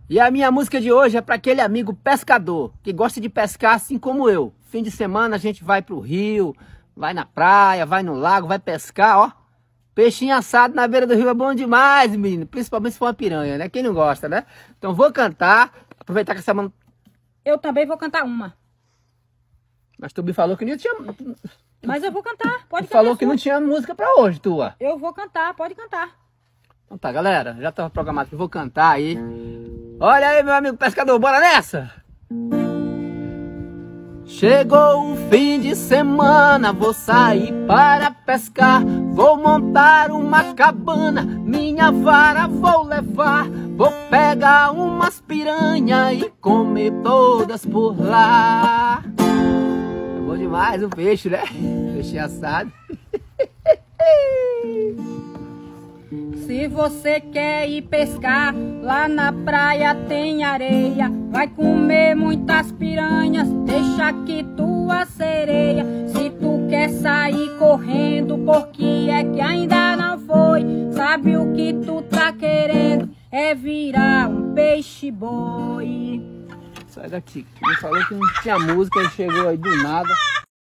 E a minha música de hoje é para aquele amigo pescador que gosta de pescar assim como eu. Fim de semana a gente vai pro rio, vai na praia, vai no lago, vai pescar, ó. Peixinho assado na beira do rio é bom demais, menino. Principalmente se for uma piranha, né? Quem não gosta, né? Então vou cantar, aproveitar que essa semana... Eu também vou cantar uma. Mas tu me falou que não tinha... Mas eu vou cantar, pode Tu cantar. falou que não tinha música pra hoje, tua. Eu vou cantar, pode cantar. Então tá, galera, já tava programado que eu vou cantar aí. Olha aí, meu amigo pescador, bora nessa! Chegou o fim de semana, vou sair para pescar. Vou montar uma cabana, minha vara vou levar. Vou pegar umas piranha e comer todas por lá. É bom demais o peixe, né? Peixe assado. Se você quer ir pescar, lá na praia tem areia. Vai comer muitas piranhas, deixa aqui tua sereia. Se tu quer sair correndo, porque é que ainda não foi. Sabe o que tu tá querendo? É virar um peixe boi. Sai daqui, me falou que não tinha música e chegou aí do nada.